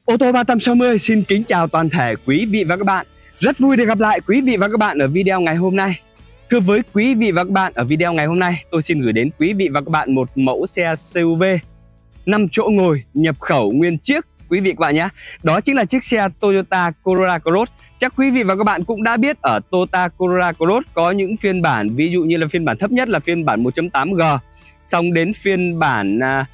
Ô tô 360 xin kính chào toàn thể quý vị và các bạn. Rất vui được gặp lại quý vị và các bạn ở video ngày hôm nay. Thưa với quý vị và các bạn, ở video ngày hôm nay tôi xin gửi đến quý vị và các bạn một mẫu xe CUV 5 chỗ ngồi nhập khẩu nguyên chiếc quý vị các bạn nhé. Đó chính là chiếc xe Toyota Corolla Cross. Chắc quý vị và các bạn cũng đã biết ở Toyota Corolla Cross có những phiên bản, ví dụ như là phiên bản thấp nhất là phiên bản 1.8G, xong đến phiên bản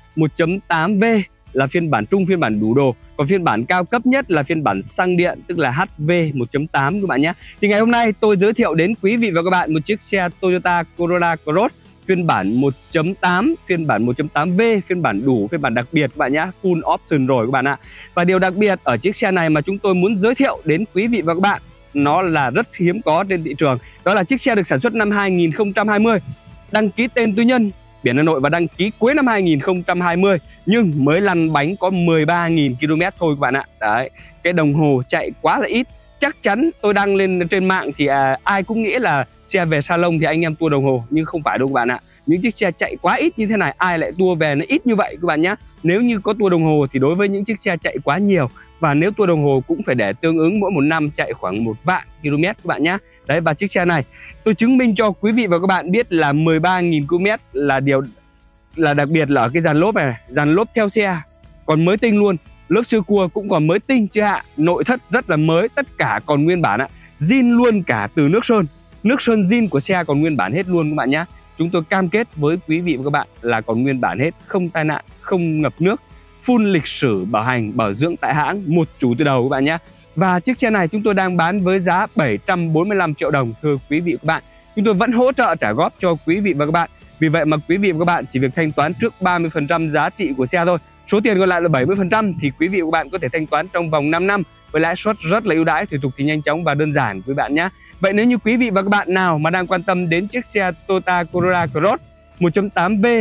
1.8V là phiên bản trung, phiên bản đủ đồ. Còn phiên bản cao cấp nhất là phiên bản xăng điện, tức là HV 1.8 các bạn nhé. Thì ngày hôm nay tôi giới thiệu đến quý vị và các bạn một chiếc xe Toyota Corolla Cross phiên bản 1.8, phiên bản 1.8V, phiên bản đủ, phiên bản đặc biệt các bạn nhé, full option rồi các bạn ạ. Và điều đặc biệt ở chiếc xe này mà chúng tôi muốn giới thiệu đến quý vị và các bạn, nó là rất hiếm có trên thị trường. Đó là chiếc xe được sản xuất năm 2020, đăng ký tên tư nhân, biển Hà Nội và đăng ký cuối năm 2020, nhưng mới lăn bánh có 13.000 km thôi các bạn ạ. Đấy, cái đồng hồ chạy quá là ít. Chắc chắn tôi đăng lên trên mạng thì ai cũng nghĩ là xe về salon thì anh em tua đồng hồ, nhưng không phải đâu các bạn ạ. Những chiếc xe chạy quá ít như thế này ai lại tua về nó ít như vậy các bạn nhé. Nếu như có tua đồng hồ thì đối với những chiếc xe chạy quá nhiều, và nếu tua đồng hồ cũng phải để tương ứng mỗi một năm chạy khoảng 1 vạn km các bạn nhé. Đấy, và chiếc xe này tôi chứng minh cho quý vị và các bạn biết là 13.000 km là điều là đặc biệt là ở cái dàn lốp này, dàn lốp theo xe còn mới tinh luôn, lốp sơ cua cũng còn mới tinh chưa hạ, nội thất rất là mới, tất cả còn nguyên bản ạ, zin luôn cả từ nước sơn zin của xe còn nguyên bản hết luôn các bạn nhé. Chúng tôi cam kết với quý vị và các bạn là còn nguyên bản hết, không tai nạn, không ngập nước, full lịch sử bảo hành bảo dưỡng tại hãng, một chủ từ đầu các bạn nhé. Và chiếc xe này chúng tôi đang bán với giá 745 triệu đồng thưa quý vị và các bạn. Chúng tôi vẫn hỗ trợ trả góp cho quý vị và các bạn. Vì vậy mà quý vị và các bạn chỉ việc thanh toán trước 30% giá trị của xe thôi. Số tiền còn lại là 70% thì quý vị và các bạn có thể thanh toán trong vòng 5 năm với lãi suất rất là ưu đãi, thủ tục thì nhanh chóng và đơn giản quý bạn nhé. Vậy nếu như quý vị và các bạn nào mà đang quan tâm đến chiếc xe Toyota Corolla Cross 1.8V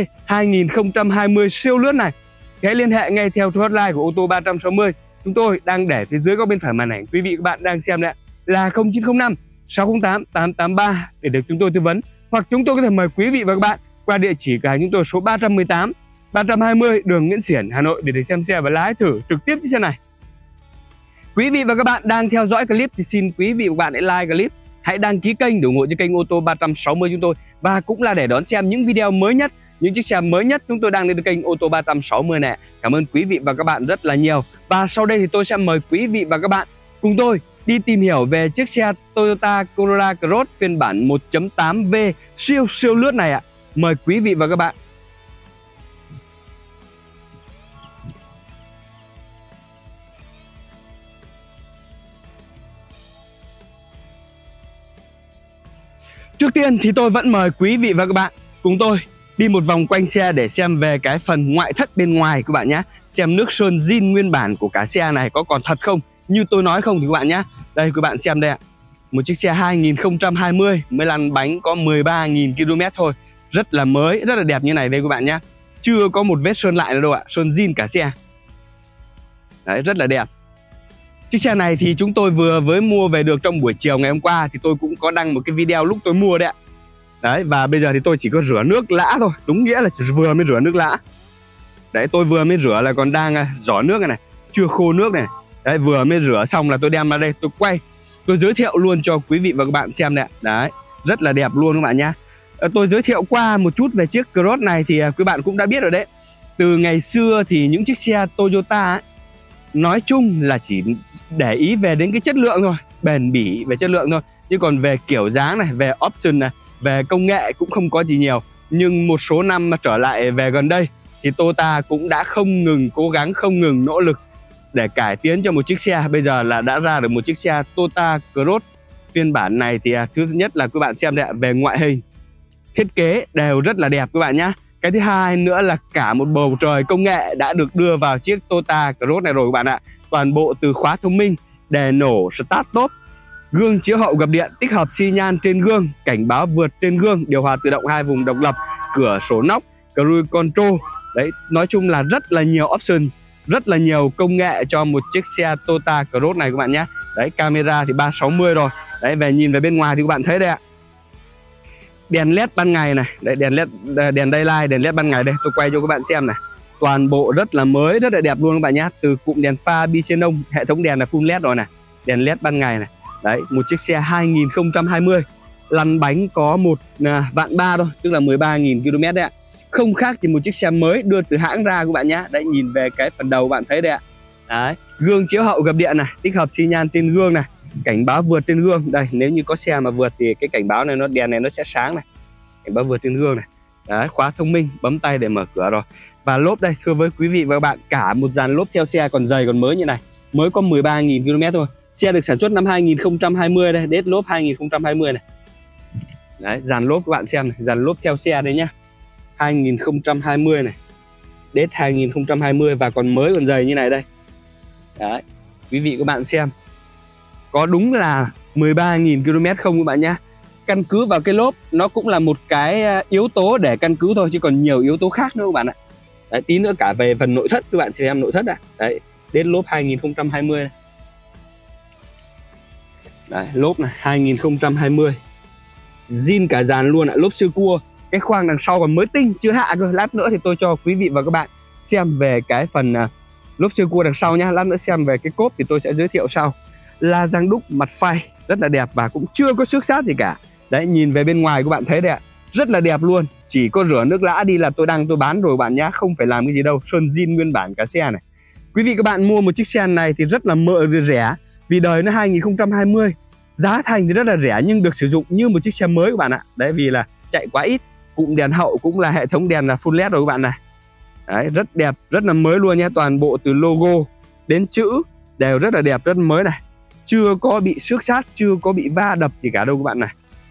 2020 siêu lướt này, hãy liên hệ ngay theo số hotline của ô tô 360. Chúng tôi đang để phía dưới góc bên phải màn ảnh quý vị và các bạn đang xem đấy, là 0905 608 883 để được chúng tôi tư vấn. Hoặc chúng tôi có thể mời quý vị và các bạn qua địa chỉ cửa hàng chúng tôi số 318 320 đường Nguyễn Xiển, Hà Nội để được xem xe và lái thử trực tiếp chiếc xe này. Quý vị và các bạn đang theo dõi clip thì xin quý vị và các bạn hãy like clip, hãy đăng ký kênh để ủng hộ cho kênh ô tô 360 chúng tôi, và cũng là để đón xem những video mới nhất, những chiếc xe mới nhất chúng tôi đang lên kênh ô tô 360 này. Cảm ơn quý vị và các bạn rất là nhiều. Và sau đây thì tôi sẽ mời quý vị và các bạn cùng tôi đi tìm hiểu về chiếc xe Toyota Corolla Cross phiên bản 1.8V siêu lướt này ạ. Mời quý vị và các bạn. Trước tiên thì tôi vẫn mời quý vị và các bạn cùng tôi đi một vòng quanh xe để xem về cái phần ngoại thất bên ngoài các bạn nhé. Xem nước sơn zin nguyên bản của cả xe này có còn thật không, như tôi nói không thì các bạn nhé. Đây các bạn xem đây ạ. Một chiếc xe 2020 mới lăn bánh có 13.000 km thôi. Rất là mới, rất là đẹp như này đây các bạn nhé. Chưa có một vết sơn lại nữa đâu ạ, sơn zin cả xe. Đấy, rất là đẹp. Chiếc xe này thì chúng tôi vừa mới mua về được trong buổi chiều ngày hôm qua, thì tôi cũng có đăng một cái video lúc tôi mua đấy ạ. Đấy, và bây giờ thì tôi chỉ có rửa nước lã thôi, đúng nghĩa là vừa mới rửa nước lã. Đấy, tôi vừa mới rửa là còn đang giỏ nước này, chưa khô nước này. Đấy, vừa mới rửa xong là tôi đem ra đây, tôi quay, tôi giới thiệu luôn cho quý vị và các bạn xem đấy. Đấy, rất là đẹp luôn các bạn nhé. Tôi giới thiệu qua một chút về chiếc Cross này thì quý bạn cũng đã biết rồi đấy. Từ ngày xưa thì những chiếc xe Toyota ấy, nói chung là chỉ để ý về đến cái chất lượng thôi, bền bỉ về chất lượng thôi. Nhưng còn về kiểu dáng này, về option này, về công nghệ cũng không có gì nhiều. Nhưng một số năm mà trở lại về gần đây thì Toyota cũng đã không ngừng cố gắng, không ngừng nỗ lực để cải tiến cho một chiếc xe. Bây giờ là đã ra được một chiếc xe Toyota Cross phiên bản này thì thứ nhất là các bạn xem đây, về ngoại hình thiết kế đều rất là đẹp các bạn nhé. Cái thứ hai nữa là cả một bầu trời công nghệ đã được đưa vào chiếc Toyota Cross này rồi các bạn ạ. Toàn bộ từ khóa thông minh, đèn nổ start stop, gương chiếu hậu gập điện, tích hợp xi nhan trên gương, cảnh báo vượt trên gương, điều hòa tự động 2 vùng độc lập, cửa sổ nóc, cruise control. Đấy, nói chung là rất là nhiều option, rất là nhiều công nghệ cho một chiếc xe Toyota Cross này các bạn nhé. Đấy, camera thì 360 rồi. Đấy, về nhìn về bên ngoài thì các bạn thấy đây ạ. Đèn led ban ngày này, đấy, đèn led, đèn daylight, đèn led ban ngày đây, tôi quay cho các bạn xem này. Toàn bộ rất là mới, rất là đẹp luôn các bạn nhé. Từ cụm đèn pha bi xenon, hệ thống đèn là full led rồi này, đèn led ban ngày này. Đấy, một chiếc xe 2020. Lăn bánh có 1,3 vạn thôi, tức là 13.000 km đấy ạ. Không khác thì một chiếc xe mới đưa từ hãng ra các bạn nhé. Đấy, nhìn về cái phần đầu bạn thấy đấy ạ. Đấy, gương chiếu hậu gập điện này, tích hợp xi nhan trên gương này, cảnh báo vượt trên gương. Đây, nếu như có xe mà vượt thì cái cảnh báo này, đèn này nó sẽ sáng này, cảnh báo vượt trên gương này. Đấy, khóa thông minh, bấm tay để mở cửa rồi. Và lốp đây, thưa với quý vị và các bạn, cả một dàn lốp theo xe còn dày còn mới như này, mới có 13.000 km thôi. Xe được sản xuất năm 2020 đây, đết lốp 2020 này. Đấy, dàn lốp các bạn xem này, dàn lốp theo xe đấy nhá. 2020 này, đết 2020 và còn mới còn dày như này đây. Đấy, quý vị các bạn xem, có đúng là 13.000 km không các bạn nhá. Căn cứ vào cái lốp nó cũng là một cái yếu tố để căn cứ thôi, chứ còn nhiều yếu tố khác nữa các bạn ạ. Đấy, tí nữa cả về phần nội thất các bạn xem nội thất ạ. Đấy, đến lốp 2020 này. Đấy, lốp này 2020. Zin cả dàn luôn ạ, lốp siêu cua. Cái khoang đằng sau còn mới tinh, chưa hạ cơ. Lát nữa thì tôi cho quý vị và các bạn xem về cái phần lốp siêu cua đằng sau nhá. Lát nữa xem về cái cốp thì tôi sẽ giới thiệu sau. La răng đúc mặt phay rất là đẹp và cũng chưa có xước sát gì cả. Đấy, nhìn về bên ngoài các bạn thấy đấy ạ, rất là đẹp luôn. Chỉ có rửa nước lã đi là tôi bán rồi bạn nhá, không phải làm cái gì đâu. Sơn zin nguyên bản cả xe này. Quý vị các bạn mua một chiếc xe này thì rất là rẻ, vì đời nó 2020. Giá thành thì rất là rẻ nhưng được sử dụng như một chiếc xe mới các bạn ạ. Đấy, vì là chạy quá ít. Cụm đèn hậu cũng là hệ thống đèn là full led rồi các bạn này. Đấy, rất đẹp, rất là mới luôn nhé. Toàn bộ từ logo đến chữ đều rất là đẹp, rất mới này. Chưa có bị xước sát, chưa có bị va đập gì cả đâu các bạn này.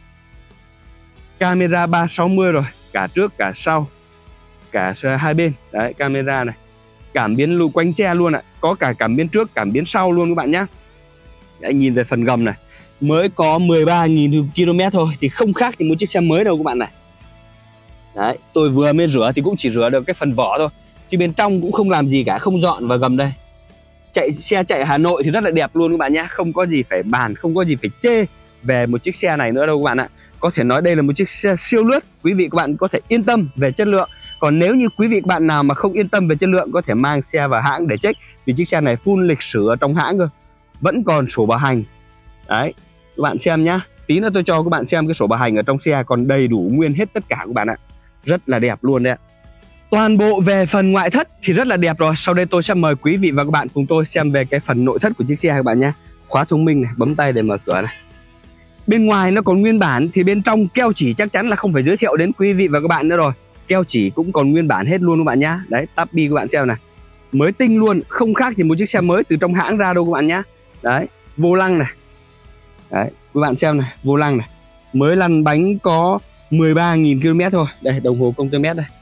Camera 360 rồi, cả trước cả sau, cả hai bên. Đấy, camera này. Cảm biến lùi quanh xe luôn ạ. Có cả cảm biến trước, cảm biến sau luôn các bạn nhé. Đấy, nhìn về phần gầm này, mới có 13.000 km thôi, thì không khác thì một chiếc xe mới đâu các bạn này. Đấy, tôi vừa mới rửa thì cũng chỉ rửa được cái phần vỏ thôi, chứ bên trong cũng không làm gì cả, không dọn vào gầm đây. Xe chạy Hà Nội thì rất là đẹp luôn các bạn nhé. Không có gì phải bàn, không có gì phải chê về một chiếc xe này nữa đâu các bạn ạ. Có thể nói đây là một chiếc xe siêu lướt. Quý vị các bạn có thể yên tâm về chất lượng. Còn nếu như quý vị các bạn nào mà không yên tâm về chất lượng, có thể mang xe vào hãng để check. Vì chiếc xe này full lịch sử ở trong hãng cơ, vẫn còn sổ bảo hành. Đấy, các bạn xem nhá. Tí nữa tôi cho các bạn xem cái sổ bảo hành ở trong xe còn đầy đủ nguyên hết tất cả các bạn ạ. Rất là đẹp luôn đấy ạ. Toàn bộ về phần ngoại thất thì rất là đẹp rồi. Sau đây tôi sẽ mời quý vị và các bạn cùng tôi xem về cái phần nội thất của chiếc xe các bạn nhé. Khóa thông minh này, bấm tay để mở cửa này. Bên ngoài nó còn nguyên bản thì bên trong keo chỉ chắc chắn là không phải giới thiệu đến quý vị và các bạn nữa rồi. Keo chỉ cũng còn nguyên bản hết luôn các bạn nhé. Đấy, tắp bi các bạn xem này, mới tinh luôn, không khác gì một chiếc xe mới từ trong hãng ra đâu các bạn nhé. Đấy, vô lăng này. Đấy, các bạn xem này, vô lăng này, mới lăn bánh có 13.000 km thôi. Đây, đồng hồ công tơ mét đây,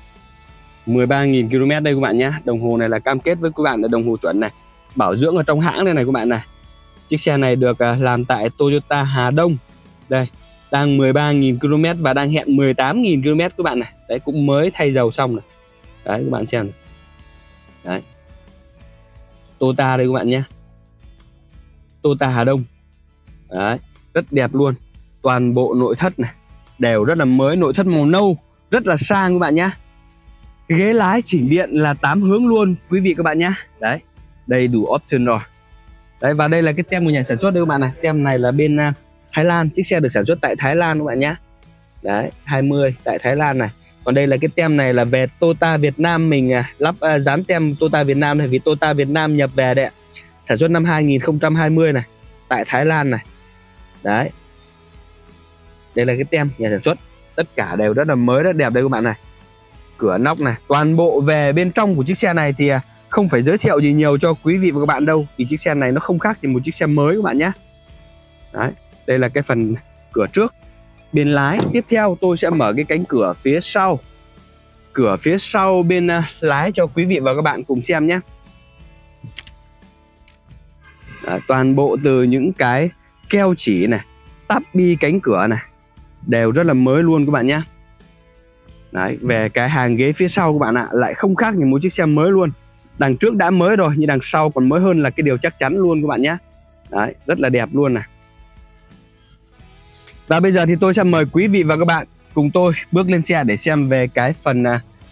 13.000 km đây các bạn nhé. Đồng hồ này là cam kết với các bạn là đồng hồ chuẩn này, bảo dưỡng ở trong hãng đây này các bạn này. Chiếc xe này được làm tại Toyota Hà Đông. Đây, đang 13.000 km và đang hẹn 18.000 km các bạn này. Đấy, cũng mới thay dầu xong này. Đấy, các bạn xem này. Đấy, Toyota đây các bạn nhé, Toyota Hà Đông. Đấy, rất đẹp luôn. Toàn bộ nội thất này đều rất là mới, nội thất màu nâu, rất là sang các bạn nhé. Ghế lái chỉnh điện là 8 hướng luôn quý vị các bạn nhé. Đấy, đầy đủ option rồi. Đấy, và đây là cái tem của nhà sản xuất đây các bạn này. Tem này là bên Thái Lan, chiếc xe được sản xuất tại Thái Lan các bạn nhé. Đấy, 20 tại Thái Lan này. Còn đây là cái tem này là về Toyota Việt Nam, mình lắp dán tem Toyota Việt Nam này, vì Toyota Việt Nam nhập về đấy ạ. Sản xuất năm 2020 này, tại Thái Lan này. Đấy, đây là cái tem nhà sản xuất. Tất cả đều rất là mới, rất đẹp đây các bạn này. Cửa nóc này, toàn bộ về bên trong của chiếc xe này thì không phải giới thiệu gì nhiều cho quý vị và các bạn đâu, vì chiếc xe này nó không khác thì một chiếc xe mới các bạn nhé. Đấy, đây là cái phần cửa trước. Bên lái, tiếp theo tôi sẽ mở cái cánh cửa phía sau. Cửa phía sau bên lái cho quý vị và các bạn cùng xem nhé. Đấy, toàn bộ từ những cái keo chỉ này, tắp bi cánh cửa này đều rất là mới luôn các bạn nhé. Đấy, về cái hàng ghế phía sau các bạn ạ, lại không khác như một chiếc xe mới luôn. Đằng trước đã mới rồi, nhưng đằng sau còn mới hơn là cái điều chắc chắn luôn các bạn nhé. Đấy, rất là đẹp luôn này. Và bây giờ thì tôi sẽ mời quý vị và các bạn cùng tôi bước lên xe để xem về cái phần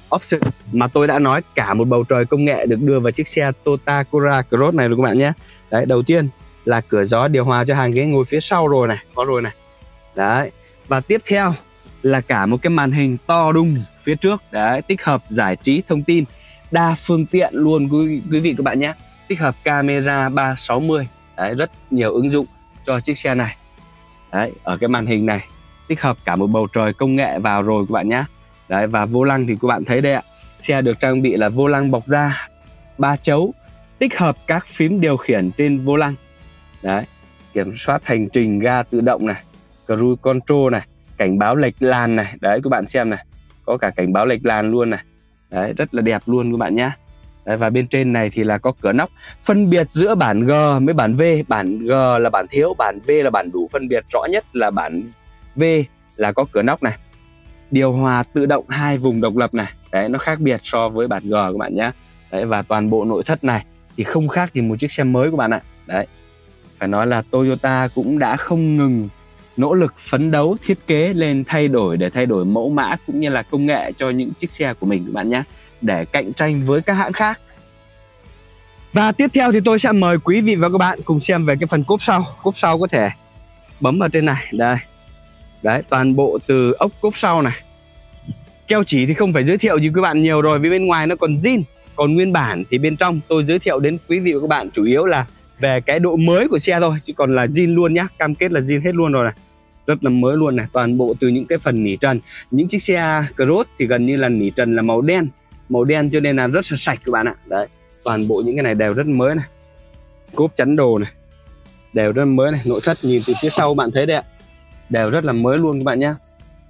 option mà tôi đã nói, cả một bầu trời công nghệ được đưa vào chiếc xe Toyota Corolla Cross này rồi các bạn nhé. Đấy, đầu tiên là cửa gió điều hòa cho hàng ghế ngồi phía sau rồi này, có rồi này. Đấy, và tiếp theo là cả một cái màn hình to đùng phía trước. Đấy, tích hợp giải trí thông tin đa phương tiện luôn quý vị các bạn nhé. Tích hợp camera 360. Đấy, rất nhiều ứng dụng cho chiếc xe này. Đấy, ở cái màn hình này tích hợp cả một bầu trời công nghệ vào rồi các bạn nhé. Đấy, và vô lăng thì các bạn thấy đây ạ. Xe được trang bị là vô lăng bọc da 3 chấu, tích hợp các phím điều khiển trên vô lăng. Đấy, kiểm soát hành trình ga tự động này, cruise control này, cảnh báo lệch làn này. Đấy, các bạn xem này, có cả cảnh báo lệch làn luôn này. Đấy, rất là đẹp luôn các bạn nhé. Đấy, và bên trên này thì là có cửa nóc phân biệt giữa bản G với bản V. Bản G là bản thiếu, bản V là bản đủ. Phân biệt rõ nhất là bản V là có cửa nóc này. Điều hòa tự động 2 vùng độc lập này. Đấy, nó khác biệt so với bản G các bạn nhé. Đấy, và toàn bộ nội thất này thì không khác gì một chiếc xe mới các bạn ạ. Đấy, phải nói là Toyota cũng đã không ngừng nỗ lực phấn đấu thiết kế lên, thay đổi để thay đổi mẫu mã cũng như là công nghệ cho những chiếc xe của mình các bạn nhé, để cạnh tranh với các hãng khác. Và tiếp theo thì tôi sẽ mời quý vị và các bạn cùng xem về cái phần cốp sau. Cốp sau có thể bấm vào trên này. Đây. Đấy, toàn bộ từ ốc cốp sau này. Keo chỉ thì không phải giới thiệu gì các bạn nhiều rồi, vì bên ngoài nó còn zin. Còn nguyên bản thì bên trong tôi giới thiệu đến quý vị và các bạn chủ yếu là về cái độ mới của xe thôi, chứ còn là zin luôn nhá, cam kết là zin hết luôn rồi này. Rất là mới luôn này, toàn bộ từ những cái phần nỉ trần. Những chiếc xe Cross thì gần như là nỉ trần là màu đen cho nên là rất là sạch các bạn ạ. Đấy, toàn bộ những cái này đều rất mới này. Cốp chắn đồ này đều rất mới này. Nội thất nhìn từ phía sau bạn thấy đấy ạ, đều rất là mới luôn các bạn nhé.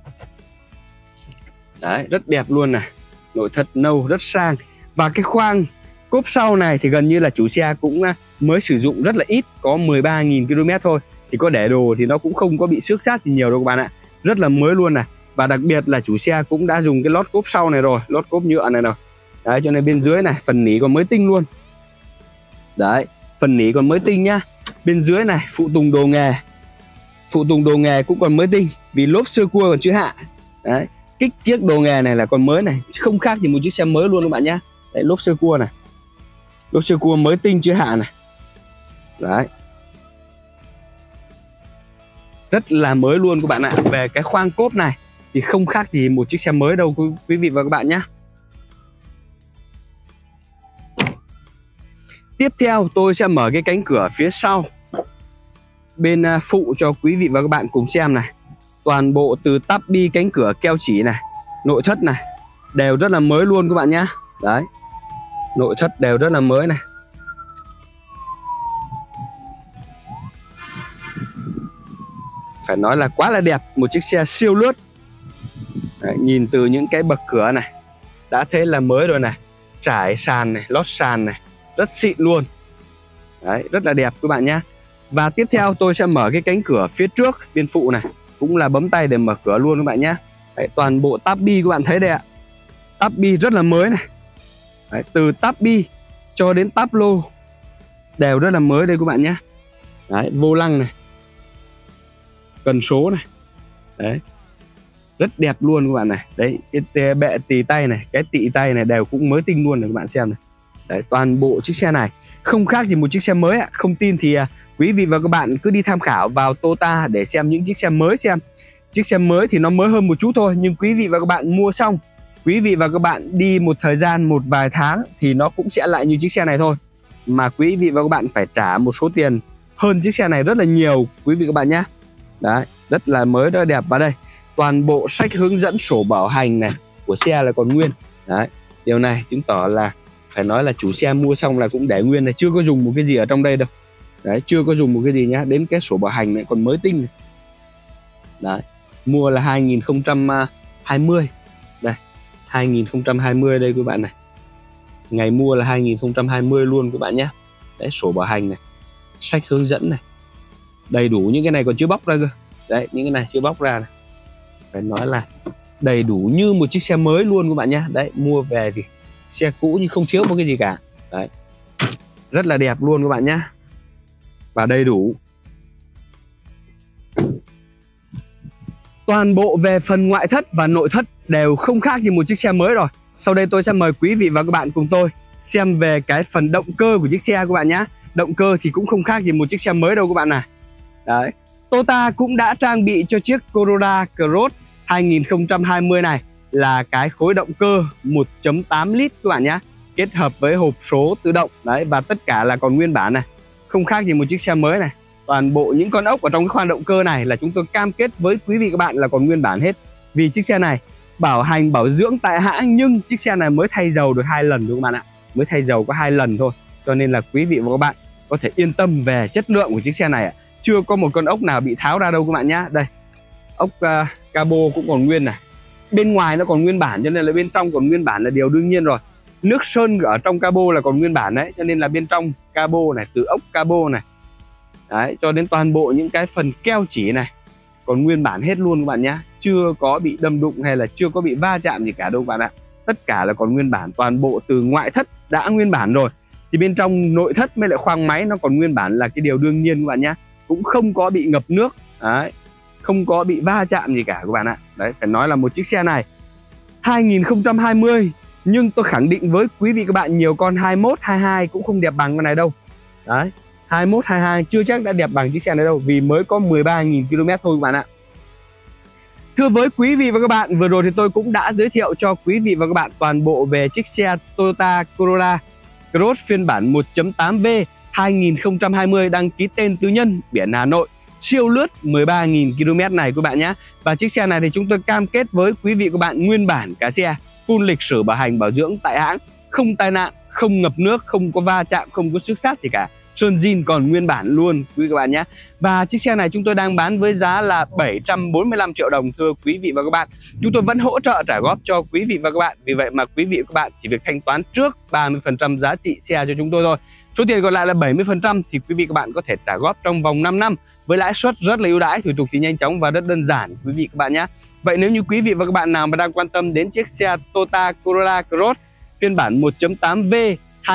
Đấy, rất đẹp luôn này. Nội thất nâu rất sang. Và cái khoang cốp sau này thì gần như là chủ xe cũng mới sử dụng rất là ít, có 13.000 km thôi. Thì có để đồ thì nó cũng không có bị xước sát gì nhiều đâu các bạn ạ. Rất là mới luôn này. Và đặc biệt là chủ xe cũng đã dùng cái lót cốp sau này rồi, lót cốp nhựa này rồi. Đấy, cho nên bên dưới này phần nỉ còn mới tinh luôn. Đấy, phần nỉ còn mới tinh nhá. Bên dưới này phụ tùng đồ nghề. Phụ tùng đồ nghề cũng còn mới tinh, vì lốp sơ cua còn chưa hạ. Đấy, kích kiếc đồ nghề này là còn mới này, không khác gì một chiếc xe mới luôn các bạn nhá. Đấy, lốp sơ cua này. Lốp sơ cua mới tinh chưa hạ này. Đấy, rất là mới luôn các bạn ạ. Về cái khoang cốp này thì không khác gì một chiếc xe mới đâu quý vị và các bạn nhé. Tiếp theo tôi sẽ mở cái cánh cửa phía sau bên phụ cho quý vị và các bạn cùng xem này. Toàn bộ từ tắp bi, cánh cửa, keo chỉ này, nội thất này đều rất là mới luôn các bạn nhé. Đấy, nội thất đều rất là mới này. Phải nói là quá là đẹp, một chiếc xe siêu lướt. Đấy, nhìn từ những cái bậc cửa này đã thấy là mới rồi này. Trải sàn này, lót sàn này, rất xịn luôn. Đấy, rất là đẹp các bạn nhé. Và tiếp theo tôi sẽ mở cái cánh cửa phía trước bên phụ này, cũng là bấm tay để mở cửa luôn các bạn nhé. Đấy, toàn bộ táp bi các bạn thấy đây ạ. Táp bi rất là mới này. Đấy, từ táp bi cho đến táp lô đều rất là mới đây các bạn nhé. Đấy, vô lăng này, cần số này. Đấy, rất đẹp luôn các bạn này. Đấy, cái bệ tì tay này, cái tị tay này đều cũng mới tinh luôn này các bạn xem này. Đấy, toàn bộ chiếc xe này không khác gì một chiếc xe mới ạ. Không tin thì quý vị và các bạn cứ đi tham khảo vào Toyota để xem những chiếc xe mới xem. Chiếc xe mới thì nó mới hơn một chút thôi, nhưng quý vị và các bạn mua xong, quý vị và các bạn đi một thời gian, một vài tháng thì nó cũng sẽ lại như chiếc xe này thôi. Mà quý vị và các bạn phải trả một số tiền hơn chiếc xe này rất là nhiều quý vị các bạn nhé. Đấy, rất là mới, rất là đẹp. Và đây, toàn bộ sách hướng dẫn, sổ bảo hành này của xe là còn nguyên. Đấy, điều này chứng tỏ là phải nói là chủ xe mua xong là cũng để nguyên này, chưa có dùng một cái gì ở trong đây đâu. Đấy, chưa có dùng một cái gì nhá. Đến cái sổ bảo hành này còn mới tinh này. Đấy, mua là 2020. Đây, 2020 đây các bạn này. Ngày mua là 2020 luôn các bạn nhé. Đấy, sổ bảo hành này, sách hướng dẫn này, đầy đủ. Những cái này còn chưa bóc ra cơ. Đấy, những cái này chưa bóc ra này. Phải nói là đầy đủ như một chiếc xe mới luôn các bạn nhé. Đấy, mua về thì xe cũ nhưng không thiếu một cái gì cả. Đấy, rất là đẹp luôn các bạn nhé. Và đầy đủ. Toàn bộ về phần ngoại thất và nội thất đều không khác gì một chiếc xe mới rồi. Sau đây tôi sẽ mời quý vị và các bạn cùng tôi xem về cái phần động cơ của chiếc xe các bạn nhé. Động cơ thì cũng không khác gì một chiếc xe mới đâu các bạn này. Đấy. Toyota cũng đã trang bị cho chiếc Corolla Cross 2020 này là cái khối động cơ 1.8 lít các bạn nhé, kết hợp với hộp số tự động. Đấy, và tất cả là còn nguyên bản này, không khác gì một chiếc xe mới này. Toàn bộ những con ốc ở trong cái khoang động cơ này là chúng tôi cam kết với quý vị các bạn là còn nguyên bản hết. Vì chiếc xe này bảo hành bảo dưỡng tại hãng, nhưng chiếc xe này mới thay dầu được 2 lần thôi các bạn ạ. Mới thay dầu có 2 lần thôi. Cho nên là quý vị và các bạn có thể yên tâm về chất lượng của chiếc xe này ạ. Chưa có một con ốc nào bị tháo ra đâu các bạn nhá. Đây, ốc cabo cũng còn nguyên này. Bên ngoài nó còn nguyên bản cho nên là bên trong còn nguyên bản là điều đương nhiên rồi. Nước sơn ở trong cabo là còn nguyên bản đấy, cho nên là bên trong cabo này, từ ốc cabo này đấy, cho đến toàn bộ những cái phần keo chỉ này còn nguyên bản hết luôn các bạn nhé. Chưa có bị đâm đụng hay là chưa có bị va chạm gì cả đâu các bạn ạ. Tất cả là còn nguyên bản, toàn bộ từ ngoại thất đã nguyên bản rồi, thì bên trong nội thất với lại khoang máy nó còn nguyên bản là cái điều đương nhiên các bạn nhé. Cũng không có bị ngập nước đấy, không có bị va chạm gì cả các bạn ạ. Đấy, phải nói là một chiếc xe này 2020, nhưng tôi khẳng định với quý vị các bạn nhiều con 21, 22 cũng không đẹp bằng con này đâu. Đấy, 21, 22 chưa chắc đã đẹp bằng chiếc xe này đâu, vì mới có 13.000 km thôi các bạn ạ. Thưa với quý vị và các bạn, vừa rồi thì tôi cũng đã giới thiệu cho quý vị và các bạn toàn bộ về chiếc xe Toyota Corolla Cross phiên bản 1.8V 2020 đăng ký tên tư nhân, biển Hà Nội, siêu lướt 13.000 km này các bạn nhé. Và chiếc xe này thì chúng tôi cam kết với quý vị và các bạn nguyên bản cả xe, full lịch sử bảo hành bảo dưỡng tại hãng, không tai nạn, không ngập nước, không có va chạm, không có xước xát gì cả. Sơn zin còn nguyên bản luôn quý vị các bạn nhé. Và chiếc xe này chúng tôi đang bán với giá là 745 triệu đồng thưa quý vị và các bạn. Chúng tôi vẫn hỗ trợ trả góp cho quý vị và các bạn. Vì vậy mà quý vị và các bạn chỉ việc thanh toán trước 30% giá trị xe cho chúng tôi thôi. Số tiền còn lại là 70% thì quý vị các bạn có thể trả góp trong vòng 5 năm với lãi suất rất là ưu đãi, thủ tục thì nhanh chóng và rất đơn giản quý vị các bạn nhé. Vậy nếu như quý vị và các bạn nào mà đang quan tâm đến chiếc xe Toyota Corolla Cross phiên bản 1.8V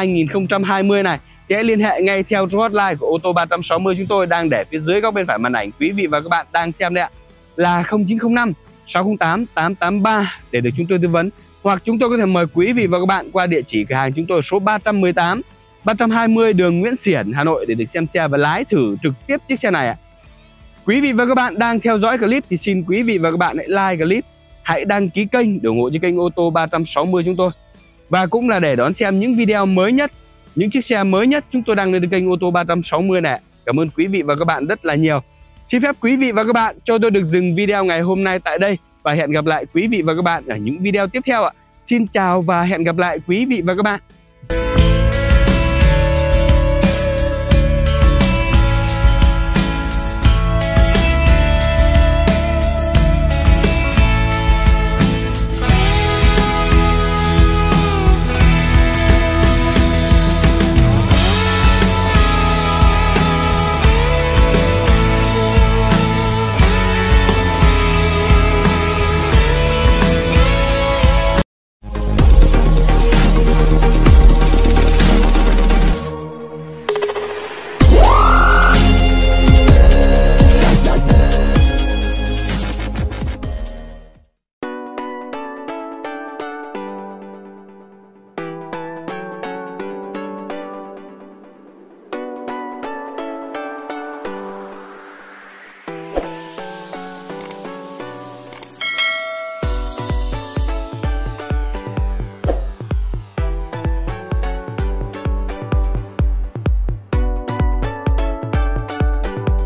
2020 này thì hãy liên hệ ngay theo số hotline của ô tô 360 chúng tôi đang để phía dưới góc bên phải màn ảnh quý vị và các bạn đang xem đây ạ, là 0905 608 883 để được chúng tôi tư vấn. Hoặc chúng tôi có thể mời quý vị và các bạn qua địa chỉ cửa hàng chúng tôi số 318 320 đường Nguyễn Xiển, Hà Nội để được xem xe và lái thử trực tiếp chiếc xe này ạ. Quý vị và các bạn đang theo dõi clip thì xin quý vị và các bạn hãy like clip, hãy đăng ký kênh để ủng hộ cho kênh ô tô 360 chúng tôi. Và cũng là để đón xem những video mới nhất, những chiếc xe mới nhất chúng tôi đăng lên kênh ô tô 360 này. Cảm ơn quý vị và các bạn rất là nhiều. Xin phép quý vị và các bạn cho tôi được dừng video ngày hôm nay tại đây và hẹn gặp lại quý vị và các bạn ở những video tiếp theo ạ. Xin chào và hẹn gặp lại quý vị và các bạn.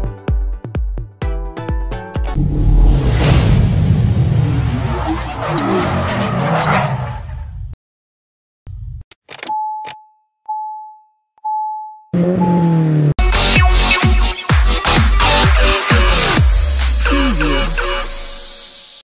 You